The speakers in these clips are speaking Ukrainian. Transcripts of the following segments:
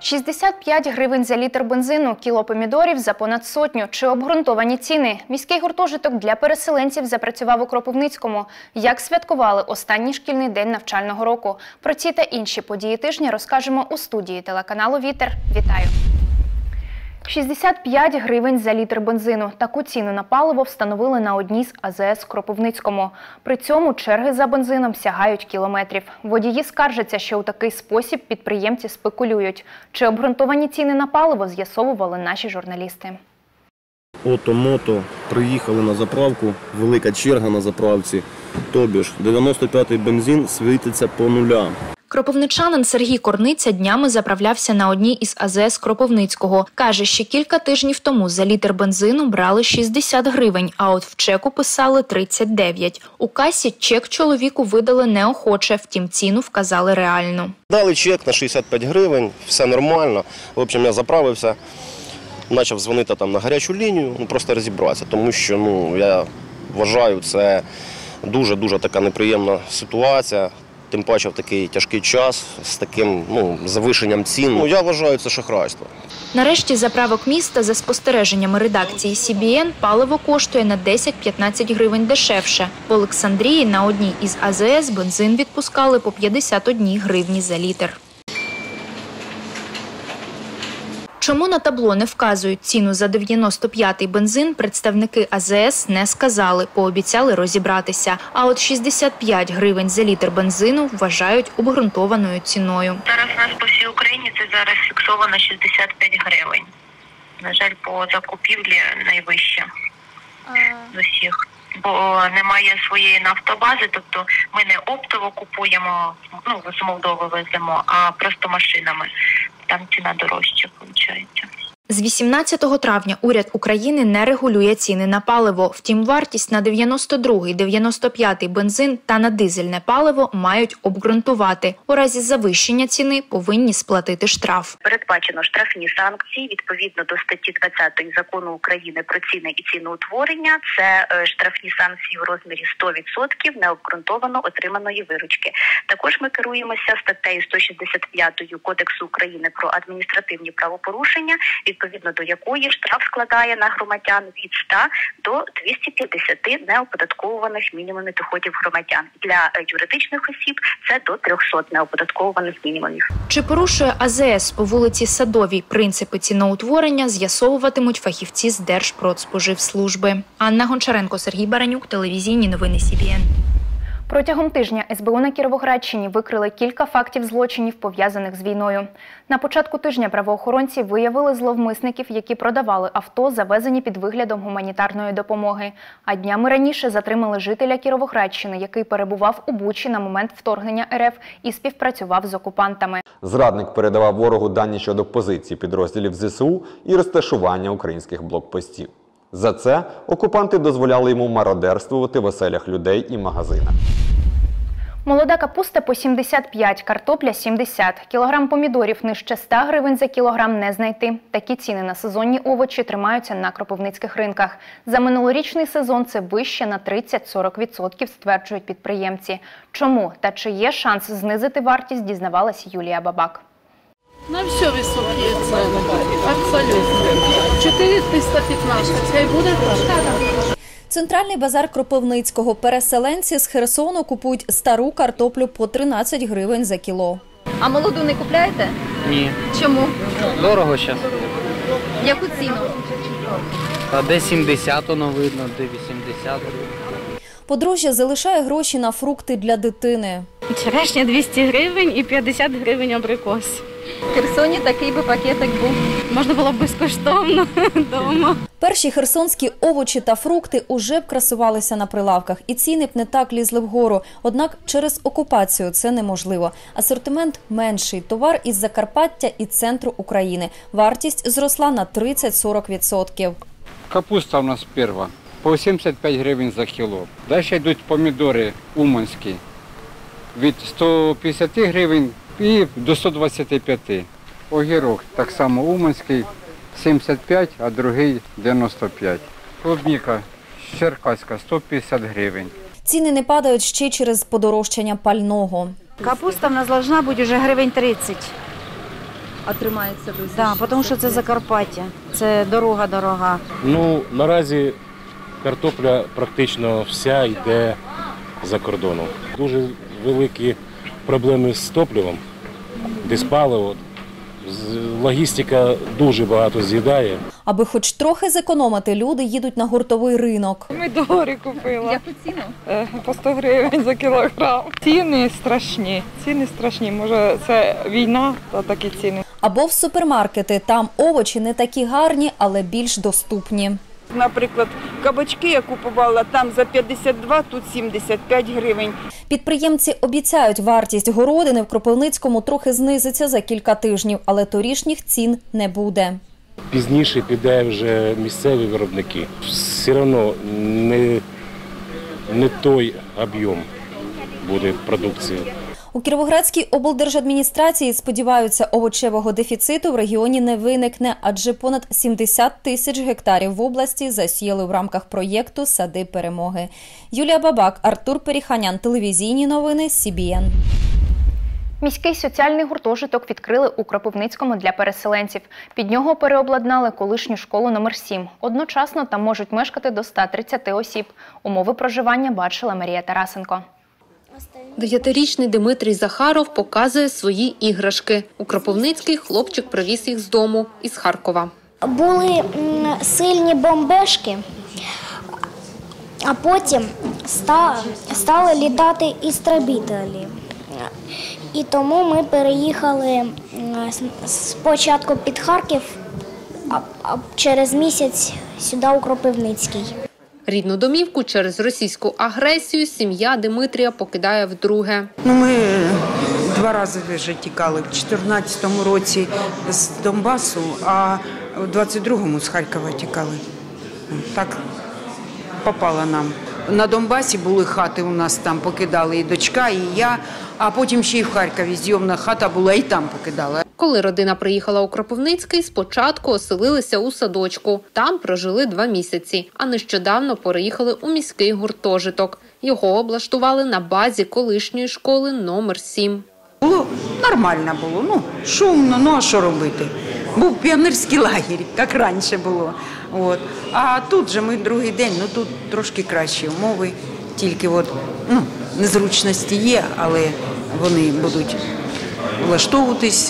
65 гривень за літр бензину, кіло помідорів за понад сотню. Чи обґрунтовані ціни? Міський гуртожиток для переселенців запрацював у Кропивницькому. Як святкували останній шкільний день навчального року? Про ці та інші події тижня розкажемо у студії телеканалу «Вітер». Вітаю! 65 гривень за літр бензину. Таку ціну на паливо встановили на одній з АЗС в Кропивницькому. При цьому черги за бензином сягають кілометрів. Водії скаржаться, що у такий спосіб підприємці спекулюють. Чи обґрунтовані ціни на паливо, з'ясовували наші журналісти. Ото-мото, приїхали на заправку, велика черга на заправці. Тобі ж 95-й бензин світиться по нулям. Кропивничанин Сергій Корниця днями заправлявся на одній із АЗС Кропивницького. Каже, ще кілька тижнів тому за літр бензину брали 60 гривень, а от в чеку писали 39. У касі чек чоловіку видали неохоче, втім ціну вказали реальну. Дали чек на 65 гривень, все нормально. В общем, я заправився, почав дзвонити там на гарячу лінію, просто розібратися, тому що я вважаю, це дуже така неприємна ситуація. Тим паче в такий тяжкий час, з таким завишенням цін. Я вважаю, це шахрайство. Нарешті заправок міста, за спостереженнями редакції СІБІН, паливо коштує на 10-15 гривень дешевше. В Олександрії на одній із АЗС бензин відпускали по 51 гривні за літр. Чому на табло не вказують ціну за 95-й бензин, представники АЗС не сказали, пообіцяли розібратися. А от 65 гривень за літр бензину вважають обґрунтованою ціною. Зараз у нас по всій Україні це зараз фіксовано 65 гривень. На жаль, по закупівлі найвище з усіх. Бо немає своєї нафтобази, тобто ми не оптово купуємо, з Молдови веземо, а просто машинами. Там ціна дорожча, виходить. З 18 травня уряд України не регулює ціни на паливо. Втім, вартість на 92-й, 95-й бензин та на дизельне паливо мають обґрунтувати. У разі завищення ціни повинні сплатити штраф. Передбачено штрафні санкції відповідно до статті 20 Закону України про ціни і ціноутворення. Це штрафні санкції у розмірі 100% необґрунтовано отриманої виручки. Також ми керуємося статтею 165 Кодексу України про адміністративні правопорушення, відповідно до якої штраф складає на громадян від 100 до 250 неоподатковуваних мінімумів доходів громадян. Для юридичних осіб це до 300 неоподатковуваних мінімумів. Чи порушує АЗС по вулиці Садовій принципи ціноутворення, з'ясовуватимуть фахівці з Держпродспоживслужби. Анна Гончаренко, Сергій Баранюк, телевізійні новини СІБІН. Протягом тижня СБУ на Кіровоградщині викрили кілька фактів злочинів, пов'язаних з війною. На початку тижня правоохоронці виявили зловмисників, які продавали авто, завезені під виглядом гуманітарної допомоги. А днями раніше затримали жителя Кіровоградщини, який перебував у Бучі на момент вторгнення РФ і співпрацював з окупантами. Зрадник передавав ворогу дані щодо позицій підрозділів ЗСУ і розташування українських блокпостів. За це окупанти дозволяли йому мародерствувати в оселях людей і магазинах. Молода капуста по 75, картопля 70. Кілограм помідорів нижче 100 гривень за кілограм не знайти. Такі ціни на сезонні овочі тримаються на кропивницьких ринках. За минулорічний сезон це вище на 30-40%, стверджують підприємці. Чому та чи є шанс знизити вартість, дізнавалась Юлія Бабак. На все високі ціни, абсолютно. 415, хай буде так. Центральний базар Кропивницького. Переселенці з Херсону купують стару картоплю по 13 гривень за кіло. А молоду не купляєте? Ні. Чому? Дорого зараз. Яку ціну? А де 70, воно видно, де 80. Подружжя залишає гроші на фрукти для дитини. Черешня 200 гривень і 50 гривень абрикос. В Херсоні такий би пакетик був. Можна було б безкоштовно вдома. Перші херсонські овочі та фрукти уже б красувалися на прилавках, і ціни б не так лізли вгору. Однак через окупацію це неможливо. Асортимент менший, товар із Закарпаття і центру України. Вартість зросла на 30-40%. Капуста у нас перша, по 75 гривень за кіло. Далі йдуть помідори уманські від 150 гривень і до 125. Огірок так само уманський 75, а другий 95. Клубніка черкаська 150 гривень. Ціни не падають ще через подорожчання пального. Капуста в нас должна бути вже гривень 30. А тримається ви? Так, тому що це Закарпаття, це дорога дорога. Ну, наразі картопля практично вся йде за кордоном. Дуже великі проблеми з топливом, диспаливо. Логістика дуже багато з'їдає. Аби хоч трохи зекономити, люди їдуть на гуртовий ринок. Помідори купила. Яку ціну? По 100 гривень за кілограм. Ціни страшні. Може, це війна, то такі ціни. Або в супермаркети. Там овочі не такі гарні, але більш доступні. Наприклад, кабачки я купувала там за 52, тут 75 гривень. Підприємці обіцяють, вартість городини в Кропивницькому трохи знизиться за кілька тижнів, але торішніх цін не буде. Пізніше піде вже місцеві виробники. Все одно не той об'єм буде продукції. У Кіровоградській облдержадміністрації сподіваються, овочевого дефіциту в регіоні не виникне, адже понад 70 тисяч гектарів в області засіяли в рамках проєкту «Сади перемоги». Юлія Бабак, Артур Періханян, телевізійні новини, СІБІН. Міський соціальний гуртожиток відкрили у Кропивницькому для переселенців. Під нього переобладнали колишню школу номер 7. Одночасно там можуть мешкати до 130 осіб. Умови проживання бачила Марія Тарасенко. 9-річний Дмитрій Захаров показує свої іграшки. У Кропивницький хлопчик привіз їх з дому, із Харкова. Були сильні бомбежки, а потім стали літати істребителі. І тому ми переїхали спочатку під Харків, а через місяць сюди, у Кропивницький. Рідну домівку через російську агресію сім'я Дмитрія покидає вдруге. Ми 2 рази вже тікали. В 2014 році з Донбасу, а в 22-му з Харкова тікали. Так попало нам. На Донбасі були хати у нас, там покидали і дочка, і я, а потім ще й в Харкові зйомна хата була, і там покидали. Коли родина приїхала у Кропивницький, спочатку оселилися у садочку. Там прожили 2 місяці, а нещодавно переїхали у міський гуртожиток. Його облаштували на базі колишньої школи номер 7. Було нормально було, шумно, а що робити? Був піонерський лагерь, як раніше було. От. А тут же ми другий день, тут трошки кращі умови, тільки незручності є, але вони будуть влаштовуватись.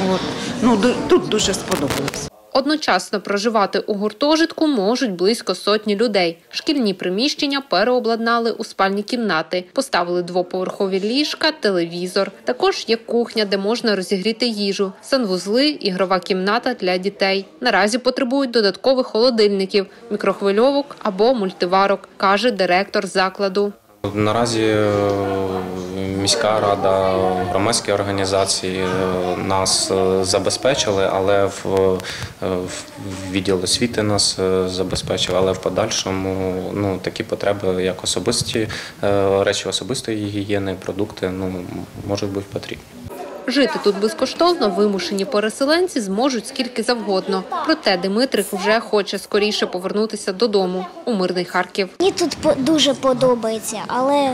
Тут дуже сподобалось. Одночасно проживати у гуртожитку можуть близько 100 людей. Шкільні приміщення переобладнали у спальні кімнати, поставили 2-поверхові ліжка, телевізор. Також є кухня, де можна розігріти їжу, санвузли, ігрова кімната для дітей. Наразі потребують додаткових холодильників, мікрохвильовок або мультиварок, каже директор закладу. Наразі міська рада, громадські організації нас забезпечили, але в відділ освіти нас забезпечив, але в подальшому такі потреби, як особисті речі особистої гігієни, продукти, можуть бути потрібні. Жити тут безкоштовно вимушені переселенці зможуть скільки завгодно. Проте Дмитрик вже хоче скоріше повернутися додому, у мирний Харків. Мені тут дуже подобається, але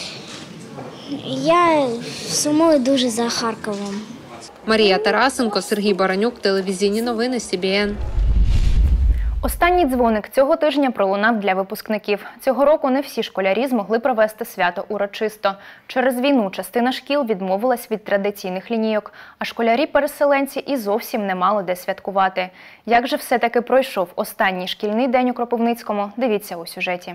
я сумую дуже за Харковом. Марія Тарасенко, Сергій Баранюк, телевізійні новини, СІБІН. Останній дзвоник цього тижня пролунав для випускників. Цього року не всі школярі змогли провести свято урочисто. Через війну частина шкіл відмовилась від традиційних лінійок, а школярі-переселенці і зовсім не мали де святкувати. Як же все-таки пройшов останній шкільний день у Кропивницькому, дивіться у сюжеті.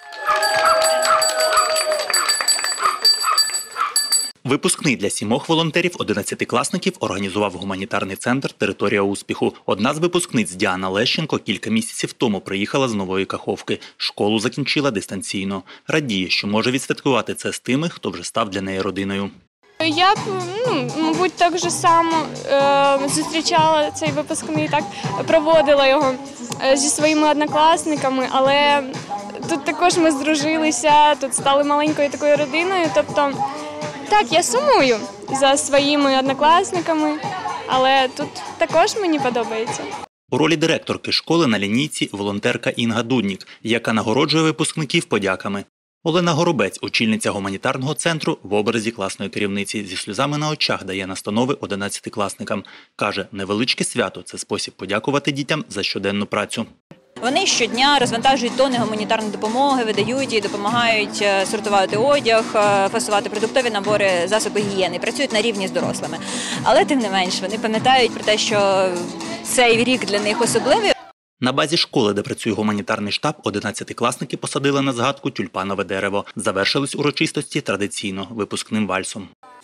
Випускний для 7 волонтерів 11-класників організував гуманітарний центр «Територія успіху». Одна з випускниць Діана Лещенко кілька місяців тому приїхала з Нової Каховки. Школу закінчила дистанційно. Радіє, що може відсвяткувати це з тими, хто вже став для неї родиною. Я б, мабуть, так же само зустрічала цей випускний, так проводила його зі своїми однокласниками, але тут також ми здружилися, тут стали маленькою такою родиною, тобто так, я сумую за своїми однокласниками, але тут також мені подобається. У ролі директорки школи на лінійці волонтерка Інга Дуднік, яка нагороджує випускників подяками. Олена Горобець, очільниця гуманітарного центру, в образі класної керівниці, зі сльозами на очах дає настанови 11-класникам. Каже, невеличке свято – це спосіб подякувати дітям за щоденну працю. Вони щодня розвантажують тонни гуманітарної допомоги, видають її, допомагають сортувати одяг, фасувати продуктові набори, засоби гігієни, працюють на рівні з дорослими. Але тим не менш, вони пам'ятають про те, що цей рік для них особливий. На базі школи, де працює гуманітарний штаб, 11-класники посадили на згадку тюльпанове дерево. Завершились урочистості традиційно – випускним вальсом.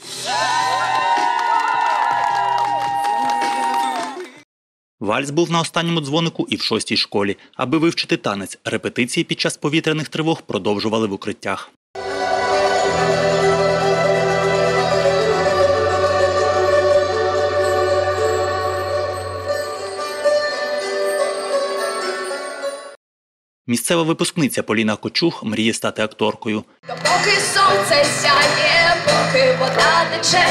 Вальс був на останньому дзвонику і в 6-й школі. Аби вивчити танець, репетиції під час повітряних тривог продовжували в укриттях. Місцева випускниця Поліна Кочух мріє стати акторкою. Поки сонце сяє, поки вода тече,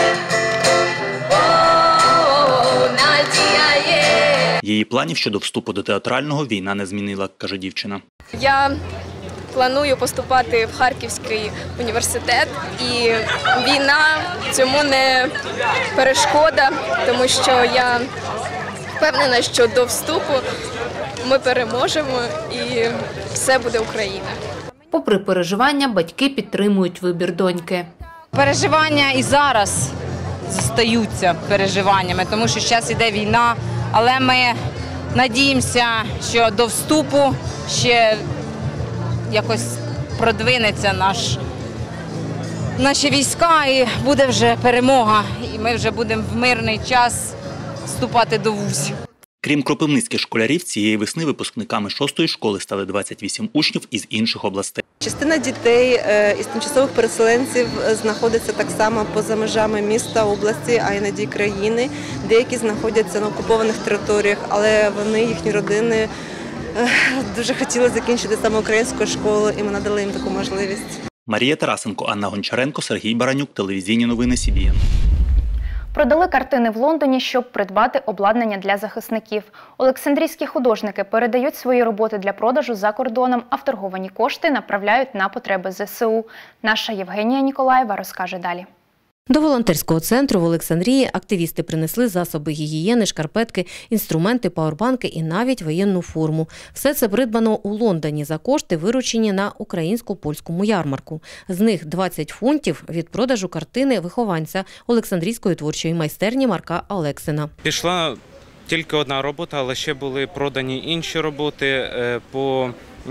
надія є. Її планів щодо вступу до театрального війна не змінила, каже дівчина. Я планую поступати в Харківський університет, і війна цьому не перешкода, тому що я впевнена, що до вступу ми переможемо і все буде Україна. Попри переживання, батьки підтримують вибір доньки. Переживання і зараз зостаються переживаннями, тому що зараз йде війна, але ми надіємося, що до вступу ще якось продвинеться наші війська і буде вже перемога, і ми вже будемо в мирний час вступати до вузів. Крім кропивницьких школярів, цієї весни випускниками 6-ї школи стали 28 учнів із інших областей. Частина дітей із тимчасових переселенців знаходиться так само поза межами міста, області, а іноді країни. Деякі знаходяться на окупованих територіях, але вони, їхні родини, дуже хотіли закінчити саме українську школу, і ми надали їм таку можливість. Марія Тарасенко, Анна Гончаренко, Сергій Баранюк, телевізійні новини СІБІН. Продали картини в Лондоні, щоб придбати обладнання для захисників. Олександрійські художники передають свої роботи для продажу за кордоном, а вторговані кошти направляють на потреби ЗСУ. Наша Євгенія Ніколаєва розкаже далі. До волонтерського центру в Олександрії активісти принесли засоби гігієни, шкарпетки, інструменти, пауербанки і навіть воєнну форму. Все це придбано у Лондоні за кошти, виручені на українсько-польському ярмарку. З них 20 фунтів від продажу картини вихованця Олександрійської творчої майстерні Марка Олексина. Пішла тільки одна робота, але ще були продані інші роботи по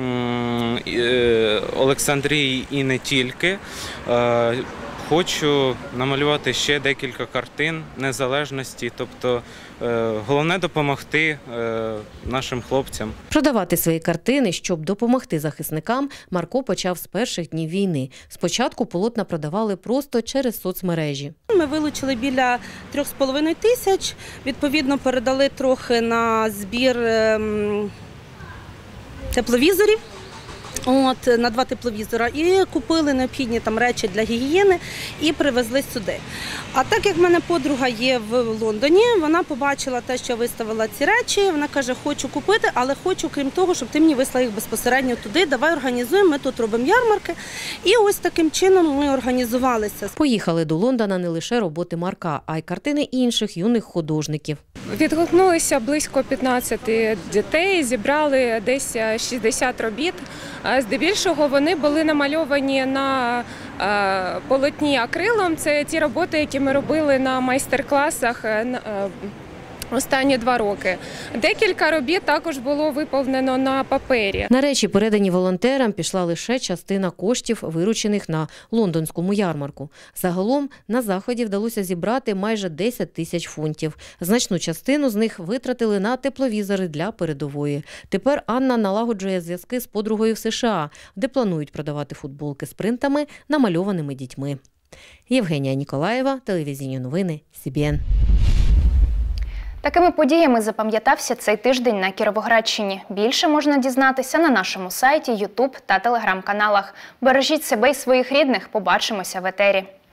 Олександрії і не тільки. Хочу намалювати ще декілька картин незалежності, тобто головне допомогти нашим хлопцям. Продавати свої картини, щоб допомогти захисникам, Марко почав з перших днів війни. Спочатку полотна продавали просто через соцмережі. Ми вилучили біля 3,5 тисяч, відповідно передали трохи на збір тепловізорів. На 2 тепловізора і купили необхідні там речі для гігієни і привезли сюди. А так як в мене подруга є в Лондоні, вона побачила те, що я виставила ці речі, вона каже, хочу купити, але хочу, крім того, щоб ти мені вислав їх безпосередньо туди, давай організуємо, ми тут робимо ярмарки. І ось таким чином ми організувалися. Поїхали до Лондона не лише роботи Марка, а й картини інших юних художників. Відгукнулися близько 15 дітей, зібрали десь 60 робіт. Здебільшого вони були намальовані на полотні акрилом. Це ті роботи, які ми робили на майстер-класах останні 2 роки. Декілька робіт також було виповнено на папері. На речі, передані волонтерам, пішла лише частина коштів, виручених на лондонському ярмарку. Загалом на заході вдалося зібрати майже 10 тисяч фунтів. Значну частину з них витратили на тепловізори для передової. Тепер Анна налагоджує зв'язки з подругою в США, де планують продавати футболки з принтами, намальованими дітьми. Євгенія Ніколаєва, телевізійні новини СІБІН. Такими подіями запам'ятався цей тиждень на Кіровоградщині. Більше можна дізнатися на нашому сайті, Ютуб та Телеграм-каналах. Бережіть себе і своїх рідних. Побачимося в етері.